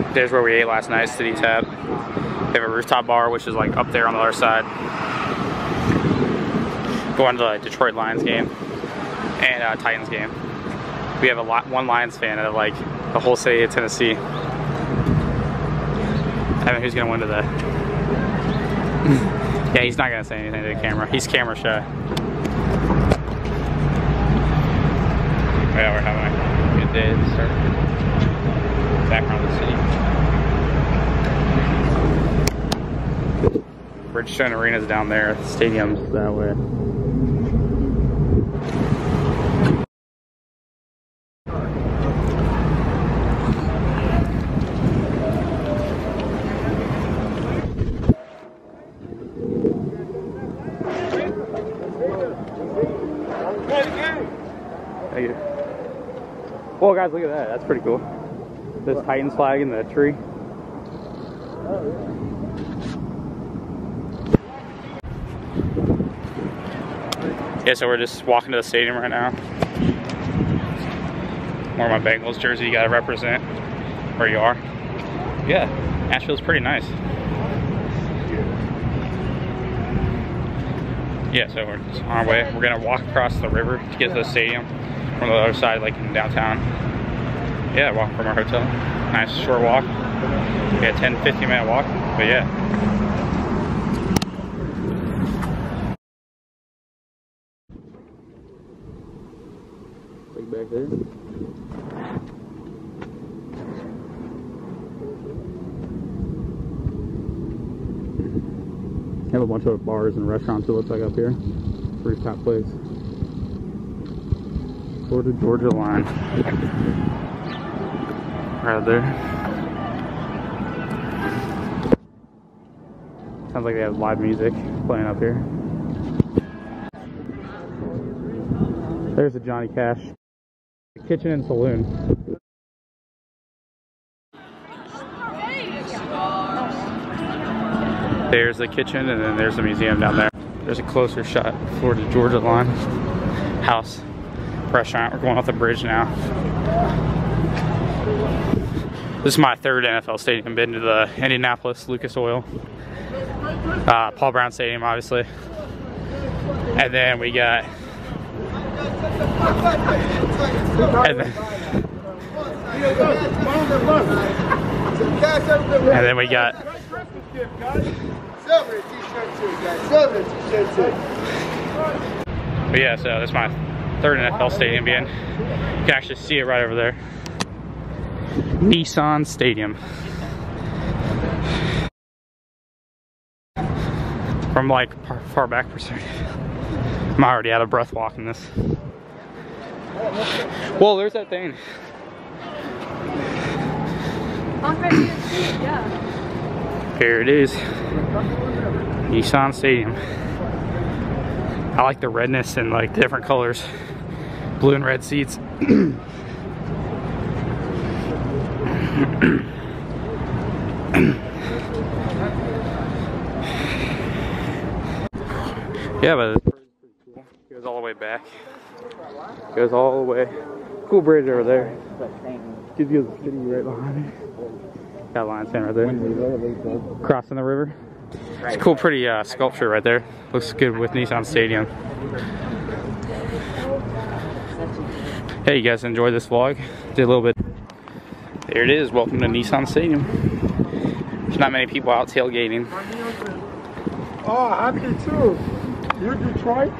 There's where we ate last night, City Tap. They have a rooftop bar, which is like up there on the other side. Going to the Detroit Lions game and Titans game. We have one Lions fan out of like the whole city of Tennessee. I don't know who's gonna win today. Yeah, he's not gonna say anything to the camera. He's camera shy. Yeah, we're having a good day to start. Back around the city. Bridgestone Arena's down there. The stadium's that way. Thank you. Well, guys, look at that. That's pretty cool. This Titans flag in the tree. Yeah, so we're just walking to the stadium right now. Wearing my Bengals jersey. You gotta represent where you are. Yeah, Nashville's pretty nice. Yeah, so we're just on our way. We're gonna walk across the river to get to the stadium from the other side, like in downtown. Yeah, walk from our hotel. Nice short walk. Yeah, 10-15 minute walk, but yeah. Like back there. Have a bunch of bars and restaurants, it looks like, up here. Rooftop place. Florida Georgia line. Right there. Sounds like they have live music playing up here. There's a Johnny Cash kitchen and saloon. There's the kitchen, and then there's the museum down there. There's a closer shot, Florida Georgia line. House, restaurant. We're going off the bridge now. This is my third NFL stadium. Been to the Indianapolis, Lucas Oil, Paul Brown Stadium, obviously. And then we got, and then we got but yeah, so that's my third NFL stadium being. You can actually see it right over there. Nissan Stadium. From like far back perspective. I'm already out of breath walking this. Well, there's that thing. Here it is. Nissan Stadium. I like the redness and like the different colors. Blue and red seats. Yeah, but it's pretty cool. It goes all the way back. It goes all the way. Cool bridge over there. Gives you the city right behind it. Got a Lions fan right there. Crossing the river. It's a cool, pretty sculpture right there. Looks good with Nissan Stadium. Hey, you guys enjoyed this vlog? Did a little bit. There it is. Welcome to Nissan Stadium. There's not many people out tailgating. Oh, happy too. You're Detroit?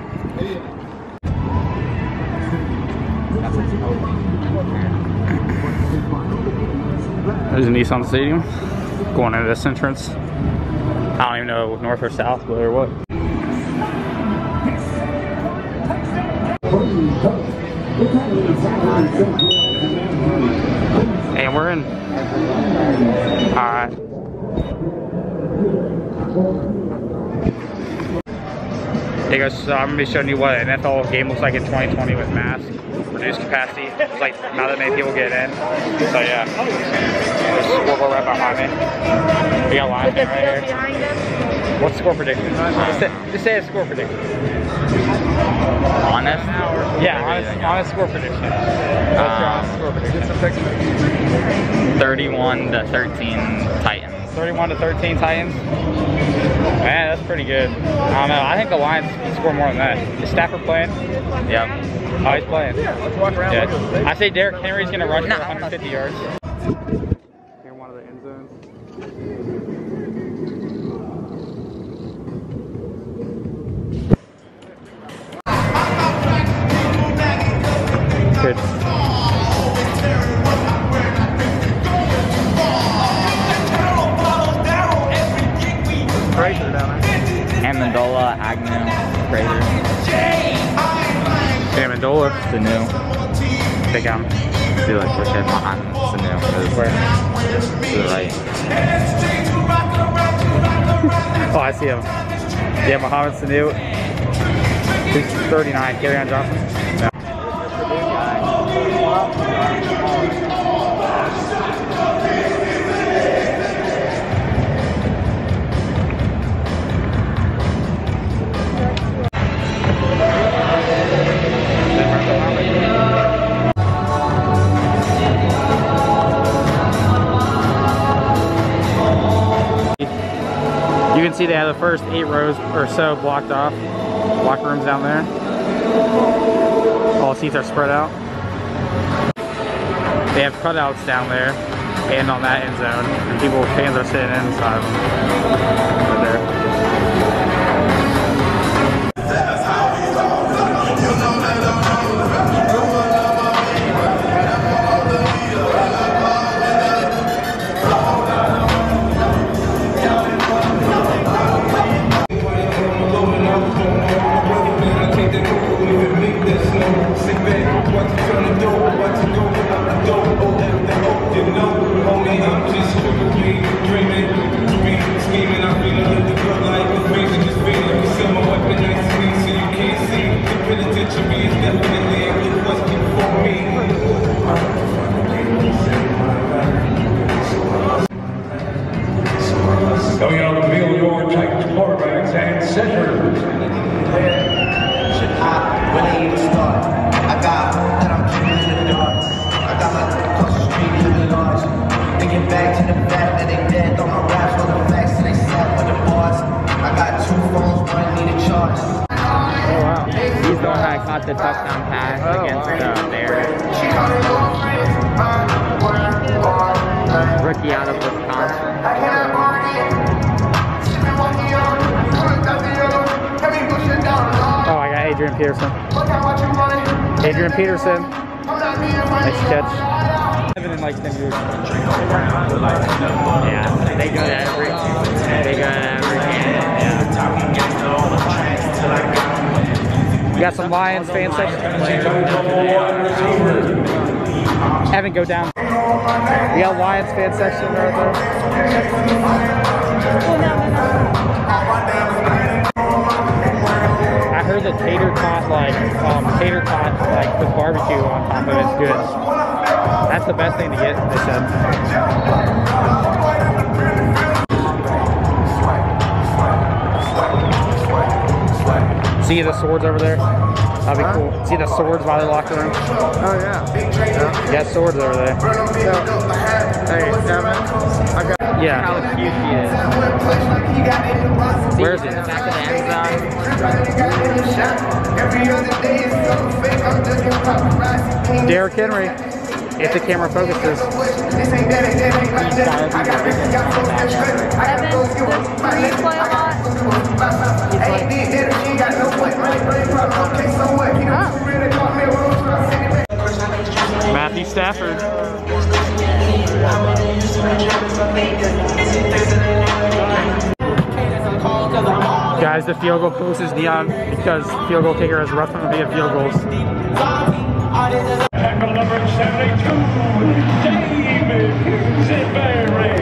There's a Nissan Stadium. Going into this entrance. I don't even know north or south, but or what. And we're in. Alright. Hey guys, so I'm going to be showing you what an NFL game looks like in 2020 with masks. reduced capacity. There's like not that many people get in. So yeah. There's a scoreboard right behind me. We got Lions right here. What's the score prediction? Just say a score prediction. Honest? Yeah, honest score prediction. What's your honest score prediction? 31-13 Titans. 31-13 Titans. Man, that's pretty good. I don't know. I think the Lions can score more than that. Is Stafford playing? Yep. Oh, he's playing. Yeah, let's walk around. Yeah. I say Derrick Henry's going to rush for 150 yards. Here, one of the end zones. Good. Fraser down there. Amendola, Agnew, Fraser. Amendola. Sanu. Big Am. See, like, push it on Sanu. Where? To the right. Oh, I see him. Yeah, Mohamed Sanu. He's 39. Kerryon Johnson. No. You can see they have the first 8 rows or so blocked off. Locker rooms down there. All seats are spread out. They have cutouts down there and on that end zone. And fans are sitting inside of them. Right there. Going on the field, your Titans quarterbacks and centers. When they even start, I got that I'm keeping in the dark. I got my across the street living large. Thinking back to the fact that they dead on my raps for the facts and they sat with the bars. I got 2 phones, one need a charge. Oh wow. He's the one that caught the touchdown pass against the Bears. Rookie out of Wisconsin. Oh, I got Adrian Peterson. Adrian Peterson. Nice catch. Been in like 10 years. Yeah, they go to every game. Yeah. We got some Lions fan section. Evan, go down. We got Lions fan section right there. I heard the tater tot like with barbecue on top of it is good. That's the best thing to get, they said. See the swords over there? That'd be cool. See the swords by the locker room? Oh yeah. You got swords over there. Hey, Evan. I got. Yeah. How cute he is. Where is he? In the back of the end zone. Derrick Henry. If the camera focuses. Matthew Stafford. Guys, the field goal post is neon because field goal kicker has roughed on via field goals. Tackle number 72, David Zimberry.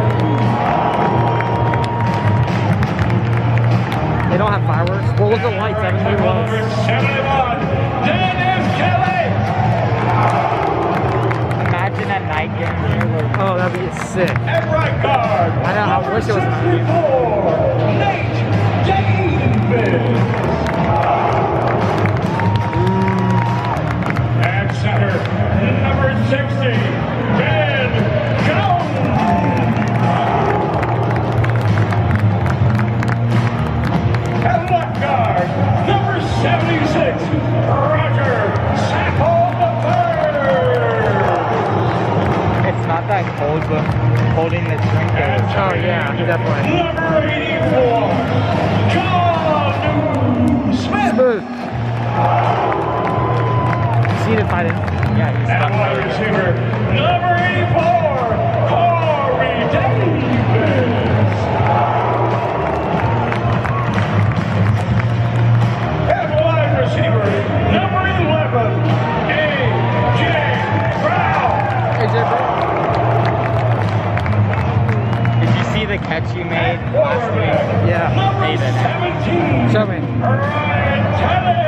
They don't have fireworks. What was the lights? Tackle number 71, Dennis Kelly. Oh, that'd be sick. At right guard, I know, I wish it was not. 64, Nate Davis. At center, number 60, Ben Jones. At left guard, number 76, Roger Sacco III. It's not that cold, but holding the drink is. Oh yeah, definitely. Number 84, John Smith. Smooth. See the fight in. Yeah, he's And stuck. wide receiver, number 84, Corey Davis. And wide receiver, number 11, A.J. Brown. AJ Brown. Did you see the catch you made last week? Yeah. Number Made it. 17, Show me. Ryan Tannehill.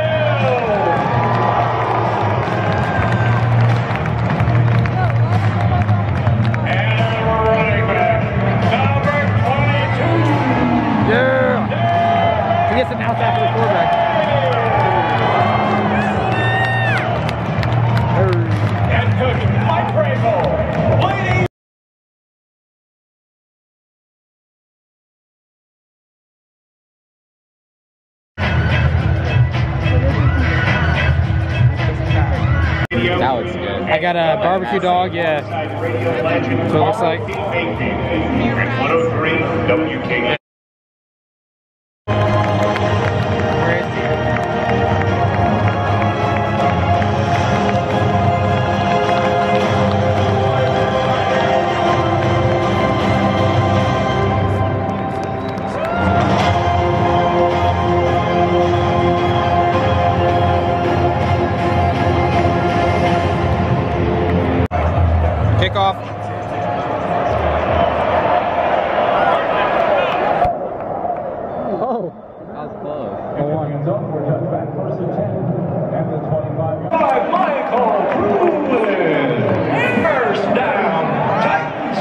And running back, number 22. Yeah. He gets announced after the quarterback. Head coach Mike Vrabel. Ladies. That looks good. I got a barbecue dog, yeah. That's what it looks like. 103 WK. Kickoff. Oh. That was close. Michael Crewin. First down. Titans.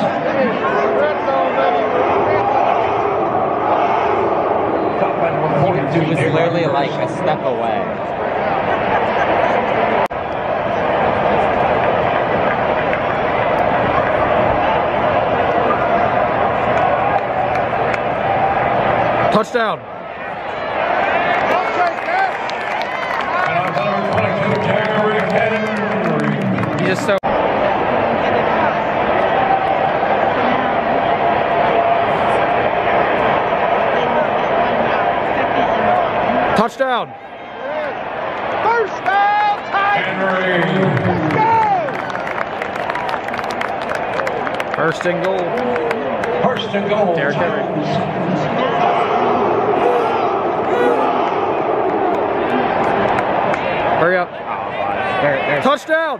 He was literally like a step away. Touchdown. And on number 22, Derrick Henry. He just so. Touchdown. First down, Henry. First and goal. First and goal. Derrick Henry. Hurry up. Touchdown.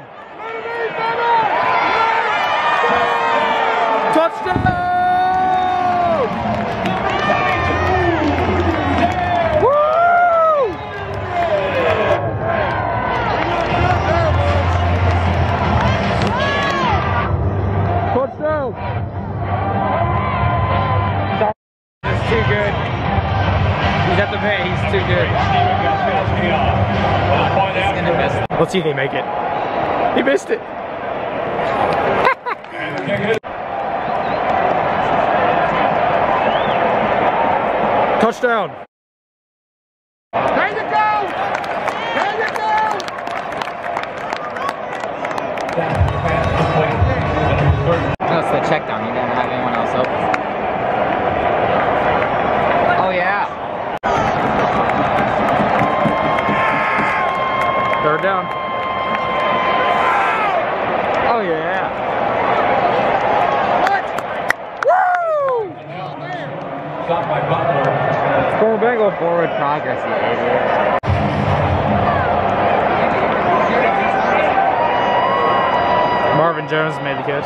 Touchdown. Woo! Touchdown. That's too good. He's at the bay. He's too good. He's gonna miss it. Let's see if they make it. He missed it. Touchdown. There you go. There you go. No, it's the check down. You didn't have anyone else open. Oh yeah. Third down. Oh yeah. Woo! Shot by Butler. Forward Bengal. Forward progress, you idiot. Marvin Jones made the catch.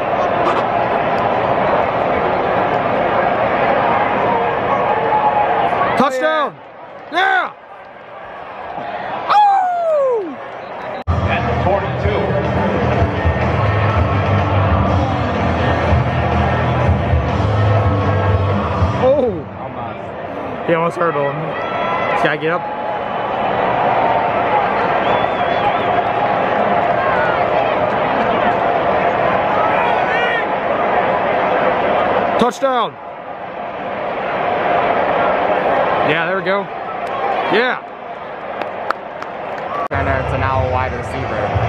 Touchdown! Yeah! Oh! At the 42. He almost hurdled him. This guy get up. Touchdown! Yeah, there we go. Yeah! Turner to now a wide receiver.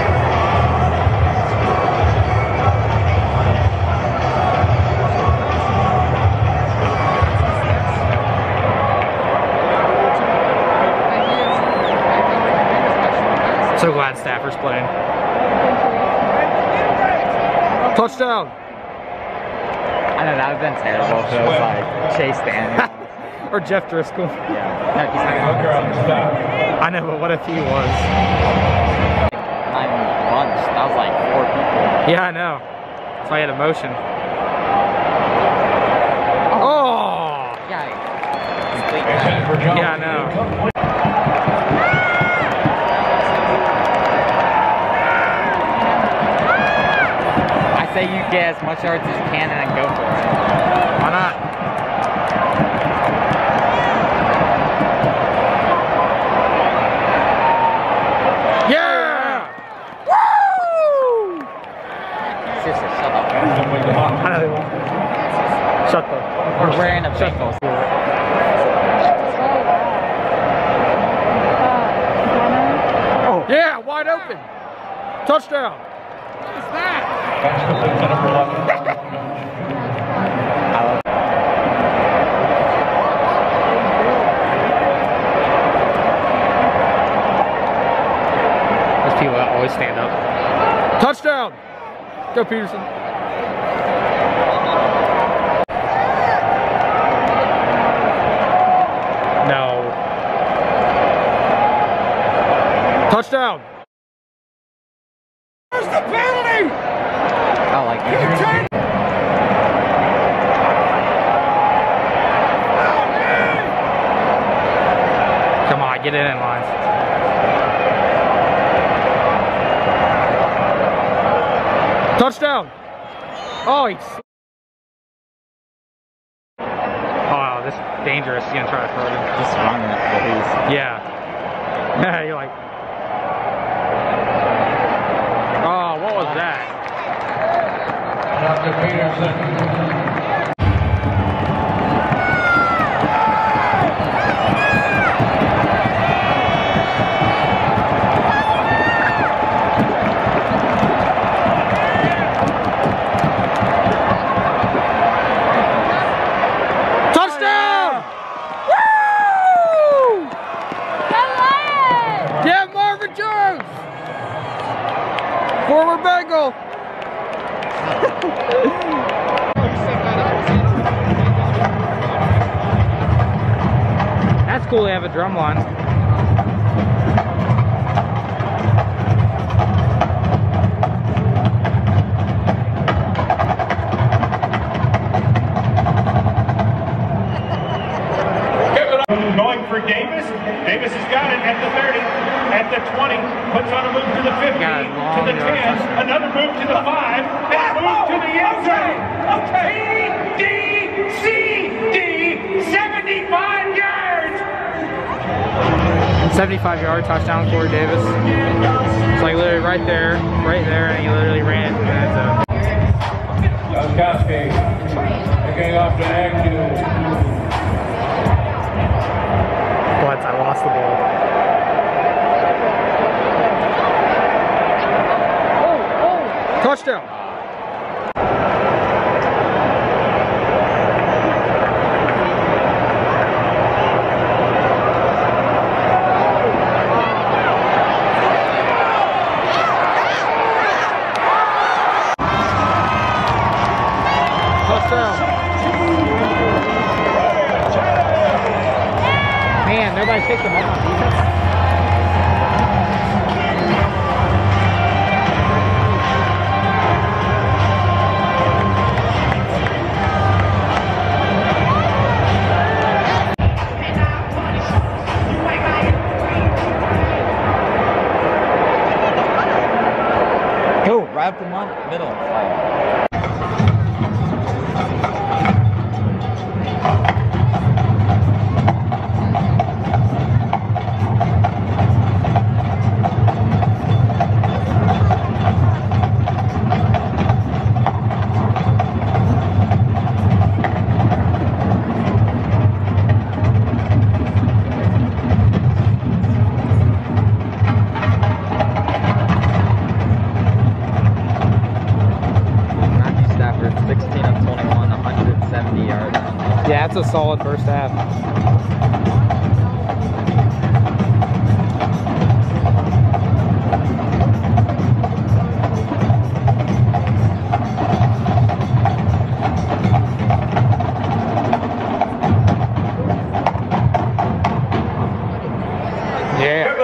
So glad Stafford's playing. Touchdown! I know, that would have been terrible if it was like Chase Daniel. Or Jeff Driscoll. Yeah. No, he's not. I know, but what if he was? Not even a bunch. That was like 4 people. Yeah, I know. That's why I had emotion. Oh! Yeah. Yeah, I know. I say you get as much yards as you can and then go for it. Why not? Yeah! Woo! Seriously, shut up. I know they won't. Shut the. We're wearing a Bengals. Oh. Yeah, wide open. Touchdown. There's people that always stand up. Touchdown! Go Peterson. No. Touchdown! Where's the penalty? I like it. Come on, get it in line. Touchdown! Oh, he's... Oh, this is dangerous. He's gonna try to throw it in. Just running it, please. Yeah. Yeah, you're like... Oh, what was that? Dr. Peterson. Touchdown! Woo! Yeah, Marvin Jones! Former Bengal! That's cool, they have a drum line. Going for Davis. Davis has got it at the 30, at the 20, puts on a move to the 15, to the 10, another move to the 5, and a move to the end zone. Okay. D, 75 yards. 75-yard touchdown, Corey Davis. It's like literally right there, and he literally ran into the end zone. Gostkowski picking off the action. But I lost the ball. Touchdown! Man, nobody picked them up on defense. Go, wrap them up, middle. 16 of 21, 170 yards. Yeah, that's a solid first half. Yeah.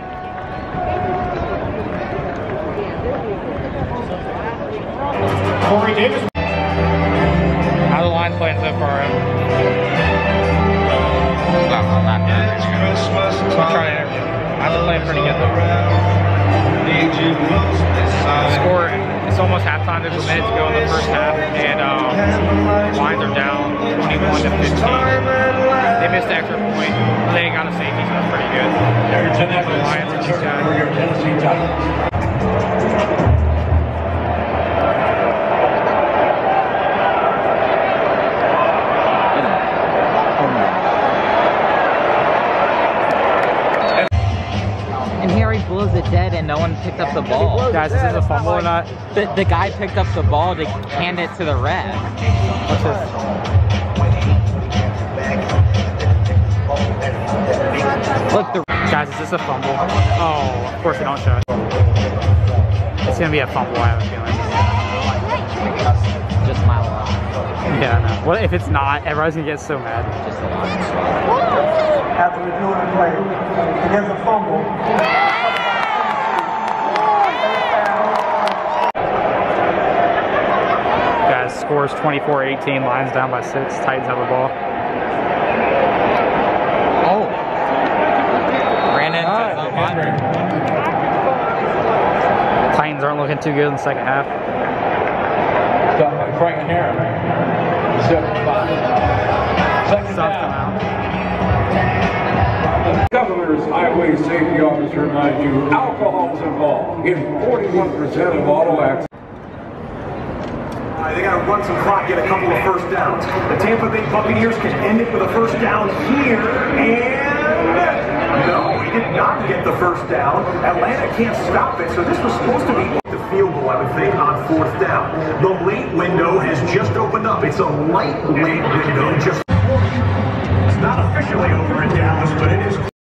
Corey Davis. How the line's playing so far? Not bad. I'm trying to interview. I'm playing pretty good though. Score, it's almost halftime. There's a minute to go in the first half, and lines are down 21 to 15. They missed the extra point. They got a safety, so that's pretty good. The Lions are just for your Tennessee Titans. And Harry blows it dead and no one picked up the ball. Guys, is this a fumble or not? The guy picked up the ball to hand it to the ref. What's this? Look, the Guys, is this a fumble? Oh, of course they don't show it. It's gonna be a fumble, I have a feeling. just my luck. Yeah, I know. What if it's not? Everybody's gonna get so mad. Just a lot. After reviewing the play, it is a fumble. Guys, scores 24-18, Lions down by 6, Titans have the ball. Oh. Ran into somebody. Titans aren't looking too good in the second half. Frank Heron. 7-5. Second Subs come down. out. Governor's Highway Safety Officer reminds you alcohol is involved in 41% of auto accidents. They got to run some clock, get a couple of first downs. The Tampa Bay Buccaneers can end it with a first down here, and no, he did not get the first down. Atlanta can't stop it, so this was supposed to be the field goal, I would think, on fourth down. The late window has just opened up. It's a light late window. It's not officially over in Dallas, but it is.